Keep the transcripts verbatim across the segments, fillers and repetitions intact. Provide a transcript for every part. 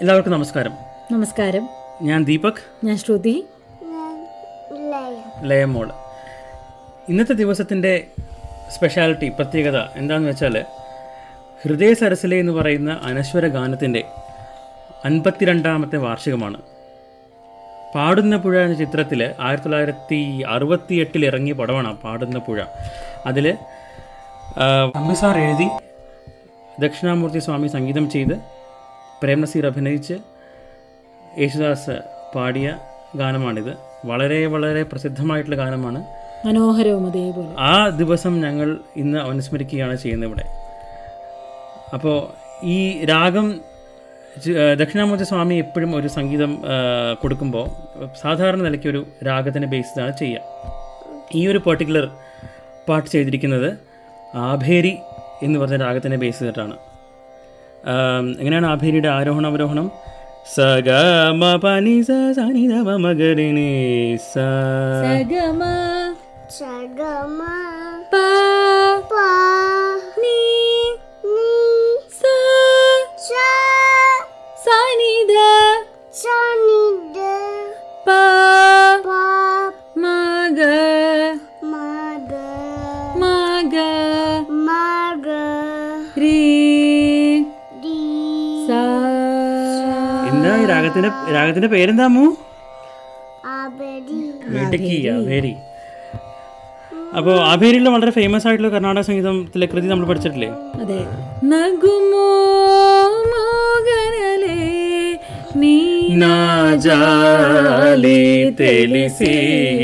എല്ലാവർക്കും നമസ്കാരം. നമസ്കാരം. ഞാൻ ദീപക്. ഞാൻ ശ്രുതി. ലയമോൾ. ഇന്നത്തെ ദിവസത്തിൻ്റെ സ്പെഷ്യാലിറ്റി, പ്രത്യേകത എന്താണെന്ന് വെച്ചാൽ, ഹൃദയ സരസിലെ എന്ന് പറയുന്ന അനശ്വര ഗാനത്തിൻ്റെ അൻപത്തിരണ്ടാമത്തെ വാർഷികമാണ്. പാടുന്ന പുഴ എന്ന ചിത്രത്തിൽ ആയിരത്തി തൊള്ളായിരത്തി അറുപത്തി എട്ടിൽ ഇറങ്ങിയ പടമാണ് പാടുന്ന പുഴ. അതിൽ അമ്മസാർ എഴുതി ദക്ഷിണാമൂർത്തി സ്വാമി സംഗീതം ചെയ്ത് പ്രേംനസീർ അഭിനയിച്ച് യേശുദാസ് പാടിയ ഗാനമാണിത്. വളരെ വളരെ പ്രസിദ്ധമായിട്ടുള്ള ഗാനമാണ്. മനോഹരവും അതേപോലെ. ആ ദിവസം ഞങ്ങൾ ഇന്ന് അനുസ്മരിക്കുകയാണ് ചെയ്യുന്നത് ഇവിടെ. അപ്പോൾ ഈ രാഗം, ദക്ഷിണാമൂർത്തി സ്വാമി എപ്പോഴും ഒരു സംഗീതം കൊടുക്കുമ്പോൾ സാധാരണ നിലയ്ക്ക് ഒരു രാഗത്തിനെ ബേസ് ചെയ്താണ് ചെയ്യുക. ഈ ഒരു പെർട്ടിക്കുലർ പാട്ട് ചെയ്തിരിക്കുന്നത് ആഭേരി എന്ന് പറഞ്ഞ രാഗത്തിനെ ബേസ് ചെയ്തിട്ടാണ്. എങ്ങനെയാണ് ആഭേരിയുടെ ആരോഹണം അവരോഹണം? സ ഗ മ പ നി സ സ നി ധ പ മ ഗ രി നി സ സ ഗ മ സ ഗ മ പ പ നി നി സ സ സ നി ധ സ നി ധ പ പ മ ഗ മ ഗ മ ഗ മ ഗ രി രി സ. എന്താ ഈ രാഗത്തിന്റെ രാഗത്തിന്റെ പേരെന്താമോ? ആഭേരി. മിടുക്കി, ആഭേരി. അപ്പോൾ ആഭേരിയിലെ വളരെ ഫേമസ് ആയിട്ടുള്ള കർണാടക സംഗീതത്തിലെ കൃതി നമ്മൾ പഠിച്ചിട്ടില്ലേ? അതെ. നഗുമോ മോഗനലേ നീ നാജാലി തെലിസി.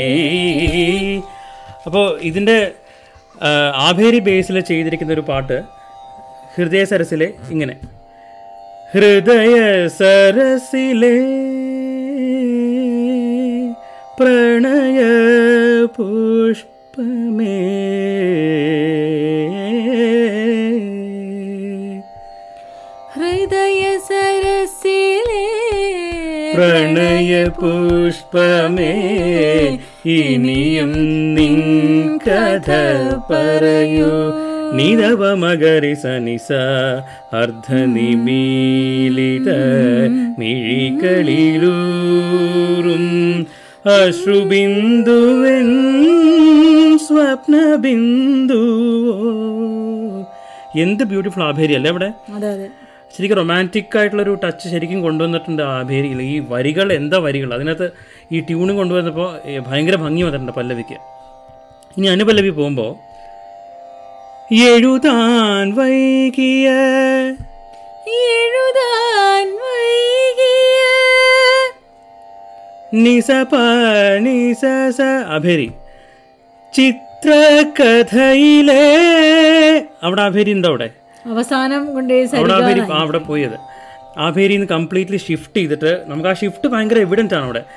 അപ്പോൾ ഇതിൻ്റെ ആഭേരി ബേസിൽ ചെയ്തിരിക്കുന്ന ഒരു പാട്ട് ഹൃദയ സരസിലെ ഇങ്ങനെ: ഹൃദയ സരസിലെ പ്രണയ പുഷ്പമേ, ഹൃദയ സരസിലെ പ്രണയ പുഷ്പമേ, ഇനിയും നിൻ കഥ പറയൂ. നിധവ മകരി സനിസ അർദ്ധനിമീലിത മിഴികളിലൂറും അശ്രുബിന്ദുവൻ സ്വപ്നബിന്ദുവോ. എന്ത് ബ്യൂട്ടിഫുൾ ആഭേരി അല്ലേ അവിടെ. അതെ അതെ. ശരിക്കും റൊമാൻറ്റിക് ആയിട്ടുള്ളൊരു ടച്ച് ശരിക്കും കൊണ്ടുവന്നിട്ടുണ്ട് ആഭേരിയിൽ. ഈ വരികൾ എന്താ വരികൾ, അതിനകത്ത് ഈ ട്യൂണ് കൊണ്ടുവന്നപ്പോൾ ഭയങ്കര ഭംഗി വന്നിട്ടുണ്ട് പല്ലവിക്ക്. ഇനി അനുപല്ലവി പോകുമ്പോൾ, എഴുതാൻ വൈകിയ എഴുതാൻ വൈകിയ നിസപ നിസ സ അഭേരി ചിത്രകഥയിലെ. അവിടെ ആഭേരി ഉണ്ടോ? അവിടെ അവസാനം കൊണ്ട് അവിടെ ആഭേരി അവിടെ പോയത് ആഭേരിന്ന് കംപ്ലീറ്റ്ലി ഷിഫ്റ്റ് ചെയ്തിട്ട് നമുക്ക് ആ ഷിഫ്റ്റ് ഭയങ്കര എവിഡൻ്റ് ആണ് അവിടെ.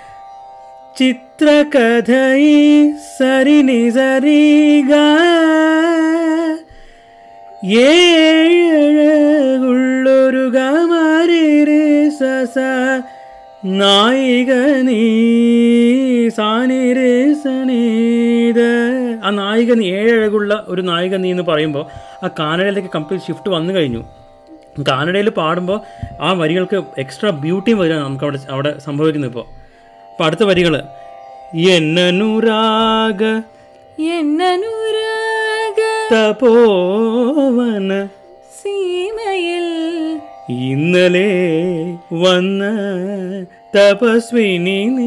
ചിത്രകഥയി സരി നി സരി ഗ ഏഴകുള്ളൊരു ഗമാരി രെ സ സ നായിക നീ സാനി രെ സനീത. ആ നായിക നീ, ഏഴകുള്ള ഒരു നായിക നീ എന്ന് പറയുമ്പോൾ ആ കാനഡയിലേക്ക് കംപ്ലീറ്റ് ഷിഫ്റ്റ് വന്നു കഴിഞ്ഞു. കാനഡയിൽ പാടുമ്പോൾ ആ വരികൾക്ക് എക്സ്ട്രാ ബ്യൂട്ടിയും വരികയാണ് നമുക്ക് അവിടെ അവിടെ സംഭവിക്കുന്നത്. ഇപ്പോൾ അപ്പോൾ അടുത്ത വരികൾ: എന്നനുരാഗ എന്നനുരാഗ തപോവന സീമയിൽ ഇന്നലെ വന്ന തപസ്വിനി നീ.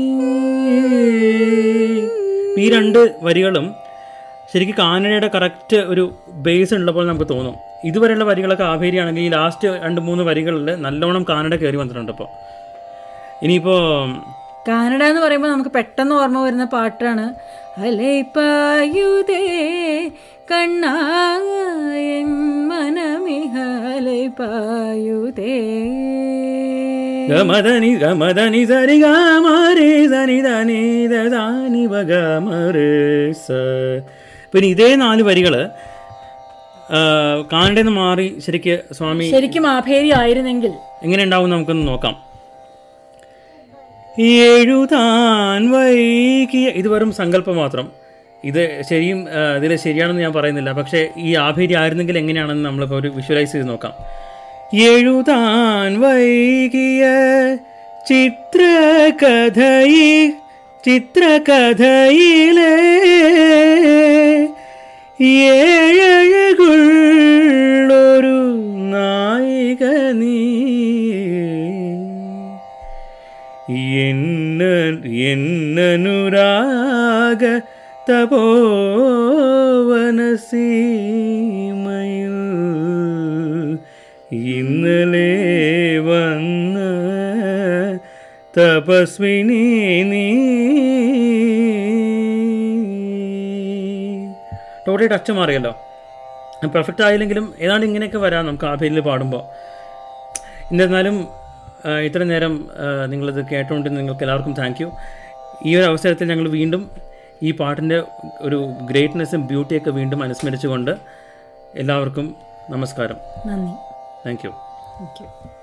ഈ രണ്ട് വരികളും ശരിക്കും കാനഡയുടെ കറക്റ്റ് ഒരു ബേസ് ഉള്ളപ്പോൾ നമുക്ക് തോന്നും. ഇതുവരെയുള്ള വരികളൊക്കെ ആഭേരിയാണെങ്കിൽ ഈ ലാസ്റ്റ് രണ്ട് മൂന്ന് വരികളിൽ നല്ലോണം കാനഡ കയറി വന്നിട്ടുണ്ട്. ഇപ്പോൾ ഇനിയിപ്പോൾ കാനഡ എന്ന് പറയുമ്പോൾ നമുക്ക് പെട്ടെന്ന് ഓർമ്മ വരുന്ന പാട്ടാണ് അലൈപായുതേ കണ്ണായൻ മനമിഹ അലൈപായുതേ. ഗമദനി ഗമദനി സരി ഗമരേ സനി ധനി ധനി വഗമരേ സ. പിന്നെ ഇതേ നാല് വരികൾ കാനഡയിൽ നിന്ന് മാറി ശരിക്ക് സ്വാമി ശരിക്കും ആഭേരി ആയിരുന്നെങ്കിൽ എങ്ങനെ ഉണ്ടാവും നമുക്കൊന്ന് നോക്കാം. എഴുതാൻ വൈകിയ, ഇത് വെറും സങ്കല്പം മാത്രം. ഇത് ശരിയും ഇതിൽ ശരിയാണെന്ന് ഞാൻ പറയുന്നില്ല. പക്ഷേ ഈ ആഭേരി ആയിരുന്നെങ്കിൽ എങ്ങനെയാണെന്ന് നമ്മളിപ്പോൾ ഒരു വിഷ്വലൈസ് ചെയ്ത് നോക്കാം. എഴുതാൻ വൈകിയ ചിത്രകഥയി ചിത്രകഥയിലെ ഏഴഴകുള്ളൊരു നായിക നീ. എന്ന എന്നനുരാഗ തപോവനസീമയിൽ ഇന്നലെ വന്ന തപസ്വിനി നീ. ടോട്ടലി ടച്ച് മാറിയല്ലോ. പെർഫെക്റ്റ് ആയില്ലെങ്കിലും ഏതാണ്ട് ഇങ്ങനെയൊക്കെ വരാം നമുക്ക് ആ പേരിൽ പാടുമ്പോൾ. എന്നിരുന്നാലും ഇത്ര നേരം നിങ്ങളിത് കേട്ടുകൊണ്ട് നിങ്ങൾക്ക് എല്ലാവർക്കും താങ്ക് യു. ഈ ഒരു അവസരത്തിൽ ഞങ്ങൾ വീണ്ടും ഈ പാട്ടിൻ്റെ ഒരു ഗ്രേറ്റ്നെസ്സും ബ്യൂട്ടിയൊക്കെ വീണ്ടും അനുസ്മരിച്ചുകൊണ്ട് എല്ലാവർക്കും നമസ്കാരം. നന്ദി. Thank you. Thank U.